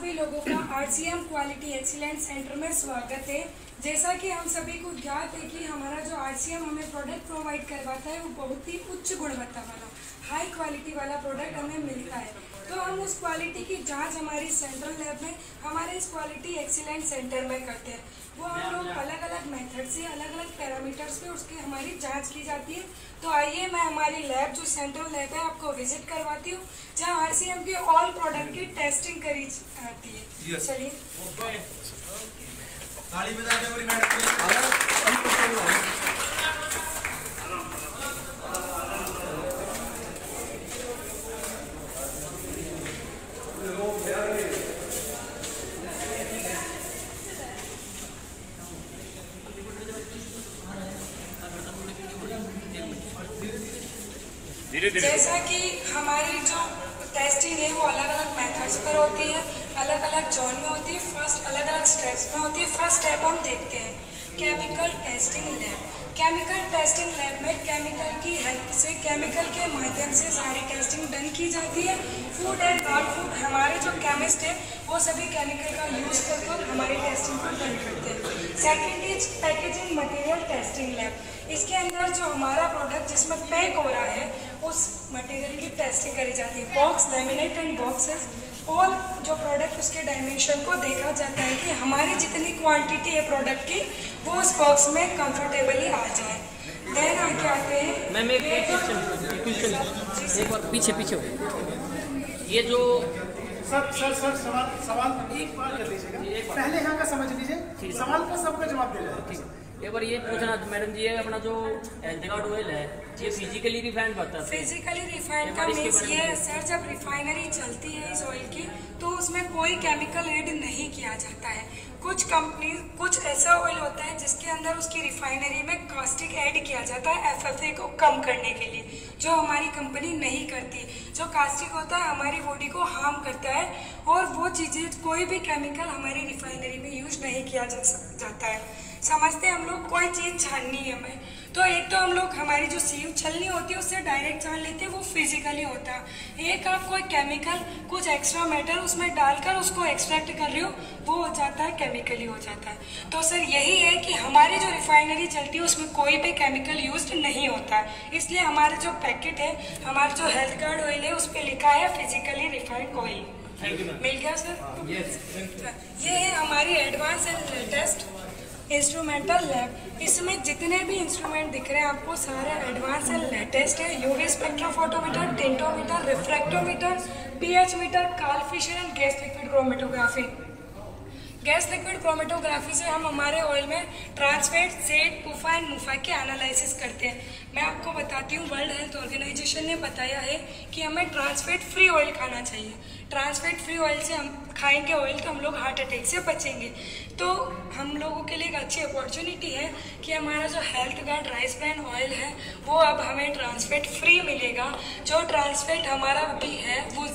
सभी लोगों का आरसीएम क्वालिटी एक्सीलेंस सेंटर में स्वागत है। जैसा कि हम सभी को ज्ञात है कि हमारा जो आरसीएम हमें प्रोडक्ट प्रोवाइड करवाता है वो बहुत ही उच्च गुणवत्ता वाला हाई क्वालिटी वाला प्रोडक्ट हमें मिलता है। तो हम उस क्वालिटी की जांच हमारी सेंट्रल लैब में हमारे इस क्वालिटी एक्सीलेंस सेंटर में करते हैं। वो हम लोग अलग अलग मेथड से अलग अलग पैरामीटर्स पे उसकी हमारी जांच की जाती है। तो आइए मैं हमारी लैब जो सेंट्रल लैब है आपको विजिट करवाती हूँ, जहाँ आरसीएम के ऑल प्रोडक्ट की टेस्टिंग करी जाती है। चलिए जैसा कि हमारी जो टेस्टिंग है वो अलग अलग मेथड्स पर होती है, अलग अलग जोन में होती है, फर्स्ट अलग अलग स्टेप्स में होती है। फर्स्ट स्टेप हम देखते हैं chemical testing lab. Chemical testing lab में केमिकल की हेल्प से, केमिकल के माध्यम से सारी टेस्टिंग डन की जाती है। फूड एंड नॉन फूड हमारे जो केमिस्ट है वो सभी केमिकल का यूज करके हमारी टेस्टिंग को डन करते हैं। Second is packaging material testing lab. इसके अंदर जो हमारा प्रोडक्ट जिसमें पैक हो रहा है उस मटेरियल की टेस्टिंग करी जाती है। बॉक्स, लैमिनेट एंड बॉक्सेस, और जो प्रोडक्ट उसके डायमेंशन को देखा जाता है कि हमारी जितनी क्वांटिटी है प्रोडक्ट की वो उस बॉक्स में कंफर्टेबली आ जाए। देन आगे आते हैं मैम एक क्वेश्चन एक बार पीछे ये जो सर सवाल एक बार कर लीजिएगा, पहले यहाँ का समझ लीजिए, सवाल का सबका जवाब दे रहे हैं। एक बार ये पूछना मैडम जी, है अपना जो एल्डिहाइड ऑयल है ये फिजिकली रिफाइंड होता है? फिजिकली रिफाइंड का मीन्स ये है सर, जब रिफाइनरी चलती है इस ऑयल की तो उसमें कोई केमिकल ऐड नहीं किया जाता है। कुछ कंपनी कुछ ऐसा ऑयल होता है जिसके अंदर उसकी रिफाइनरी में कास्टिक ऐड किया जाता है एफएफए को कम करने के लिए, जो हमारी कंपनी नहीं करती। जो कास्टिक होता है हमारी बॉडी को हार्म करता है और वो चीज़ें कोई भी केमिकल हमारी रिफाइनरी में यूज नहीं किया जाता है। समझते हम लोग कोई चीज़ छाननी है हमें, तो एक तो हम लोग हमारी जो सीव छलनी होती है उससे डायरेक्ट छान लेते हैं, वो फिजिकली होता है। एक आप कोई केमिकल कुछ एक्स्ट्रा मैटर उसमें डालकर उसको एक्सट्रैक्ट कर रहे हो वो हो जाता है केमिकली हो जाता है। तो सर यही है कि हमारी जो रिफाइनरी चलती है उसमें कोई भी केमिकल यूज नहीं होता है। इसलिए हमारा जो पैकेट है, हमारा जो हेल्थ कार्ड ऑयल है उस पर लिखा है फिजिकली रिफाइंड ऑयल। मिल गया सर? ये है हमारी advance and latest instrumental lab. इसमें जितने भी इंस्ट्रूमेंट दिख रहे हैं आपको सारे एडवांस एंड लेटेस्ट है। UV spectrophotometer, tintometer, refractometer, pH meter, Karl Fischer and gas liquid chromatography. Gas liquid chromatography से हम हमारे ऑयल में ट्रांसफेट, सेट, पुफा एंड मुफा के एनालिसिस करते हैं। मैं आपको बताती हूँ, वर्ल्ड हेल्थ ऑर्गेनाइजेशन ने बताया है कि हमें ट्रांसफेट फ्री ऑयल खाना चाहिए। ट्रांसफेट फ्री ऑयल से हम खाएंगे ऑयल तो हम लोग हार्ट अटैक से बचेंगे। तो हम लोगों के लिए एक अच्छी अपॉर्चुनिटी है कि हमारा जो Health Guard rice bran oil है वो अब हमें ट्रांसफेट फ्री मिलेगा। जो ट्रांसफेट हमारा भी है वो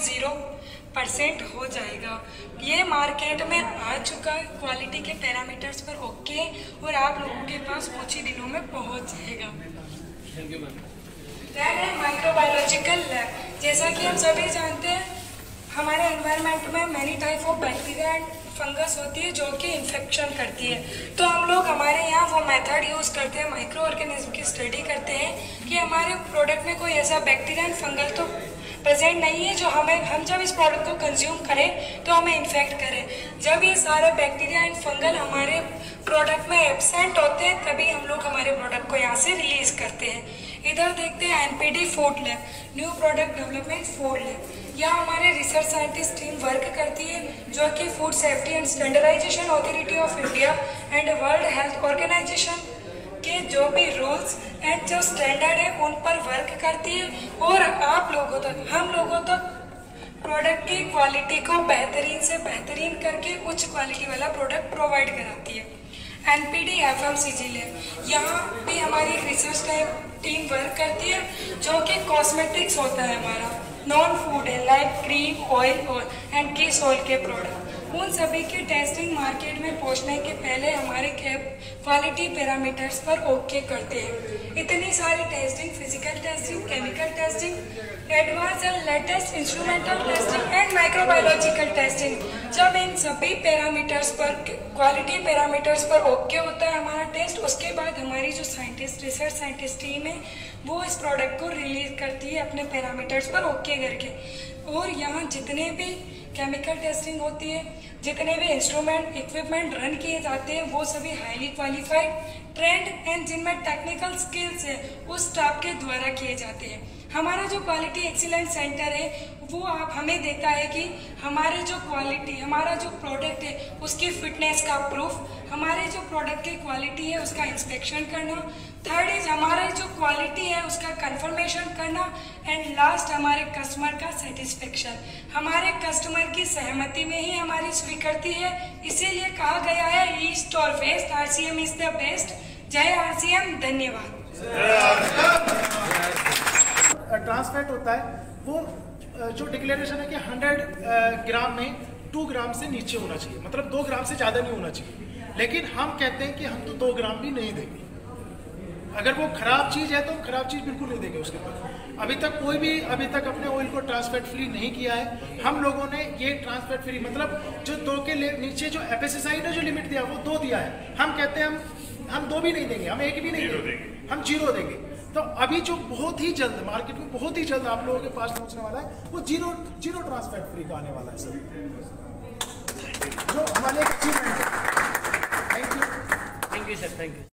0% हो जाएगा। ये मार्केट में आ चुका है, क्वालिटी के पैरामीटर्स पर ओके, और आप लोगों के पास कुछ ही दिनों में पहुंच जाएगा। Thank you ma'am. दैन है माइक्रोबायोलॉजिकल लैब। जैसा कि हम सभी जानते हैं हमारे एनवायरनमेंट में many type of bacteria and fungus होती है जो कि इन्फेक्शन करती है। तो हम लोग हमारे यहाँ वो मेथड यूज़ करते हैं, माइक्रो ऑर्गेनिज्म की स्टडी करते हैं कि हमारे प्रोडक्ट में कोई ऐसा बैक्टीरिया एंड फंगल तो प्रेजेंट नहीं है जो हम जब इस प्रोडक्ट को कंज्यूम करें तो हमें इन्फेक्ट करें। जब ये सारे बैक्टीरिया एंड फंगल हमारे प्रोडक्ट में एब्सेंट होते हैं तभी हम लोग हमारे प्रोडक्ट को यहाँ से रिलीज करते हैं। इधर देखते हैं NPD food lab, new product development food lab. यहाँ हमारे रिसर्च साइंटिस्ट टीम वर्क करती है जो कि Food Safety and Standardization Authority of India and World Health Organization के जो भी रूल्स एंड जो स्टैंडर्ड है उन पर वर्क करती है और आप लोगों तक, हम लोगों तक प्रोडक्ट की क्वालिटी को बेहतरीन से बेहतरीन करके उच्च क्वालिटी वाला प्रोडक्ट प्रोवाइड कराती है। एनपीडी एफएमसीजी लैब, यहाँ भी हमारी एक रिसर्च टीम वर्क करती है जो कि कॉस्मेटिक्स होता है हमारा, नॉन फूड है लाइक क्रीम, ऑयल और एंड किस ऑयल के प्रोडक्ट, उन सभी की टेस्टिंग मार्केट में पहुंचने के पहले हमारे क्वालिटी पैरामीटर्स पर ओके करते हैं। इतनी सारी testing, physical testing, chemical testing advance and latest instrumental testing and microbiological testing. जब इन सभी पैरामीटर्स पर, क्वालिटी पैरामीटर्स पर ओके होता है हमारा टेस्ट, उसके बाद हमारी जो रिसर्च साइंटिस्ट टीम है वो इस प्रोडक्ट को रिलीज करती है अपने पैरामीटर्स पर ओके करके। और यहाँ जितने भी केमिकल टेस्टिंग होती है, जितने भी इंस्ट्रूमेंट इक्विपमेंट रन किए जाते हैं, वो सभी हाईली क्वालिफाइड, ट्रेंड एंड जिनमें टेक्निकल स्किल्स है उस स्टाफ के द्वारा किए जाते हैं। हमारा जो क्वालिटी एक्सीलेंस सेंटर है वो आप हमें देता है कि हमारे जो क्वालिटी, हमारा जो प्रोडक्ट है उसकी फिटनेस का प्रूफ, हमारे जो प्रोडक्ट की क्वालिटी है उसका इंस्पेक्शन करना, थर्ड इज हमारे जो क्वालिटी है उसका कंफर्मेशन करना, एंड लास्ट हमारे कस्टमर का सेटिस्फेक्शन। हमारे कस्टमर की सहमति में ही हमारी स्वीकृति है, इसीलिए कहा गया है ईस्ट और west, RCM is the best. जय आरसीएम, धन्यवाद। ट्रांसफैट होता है वो जो डिक्लेरेशन है कि 100 ग्राम में 2 ग्राम से नीचे होना चाहिए, मतलब 2 ग्राम से ज़्यादा नहीं होना चाहिए। लेकिन हम कहते हैं कि हम तो 2 ग्राम भी नहीं देंगे। अगर वो खराब चीज़ है तो खराब चीज़ बिल्कुल नहीं देंगे उसके पास। अभी तक कोई भी अपने ऑयल को ट्रांसफैट फ्री नहीं किया है। हम लोगों ने ये ट्रांसफैट फ्री मतलब जो 2 के नीचे जो एफएसएसआई ने जो लिमिट दिया वो 2 दिया है। हम कहते हैं हम 2 भी नहीं देंगे, हम 1 भी नहीं देंगे, हम 0 देंगे। तो अभी जो बहुत ही जल्द मार्केट में बहुत ही जल्द आप लोगों के पास पहुंचने वाला है वो जीरो ट्रांसफैट फ्री का आने वाला है सर, जो हमारे एक अचीवमेंट है। Thank you sir, thank you.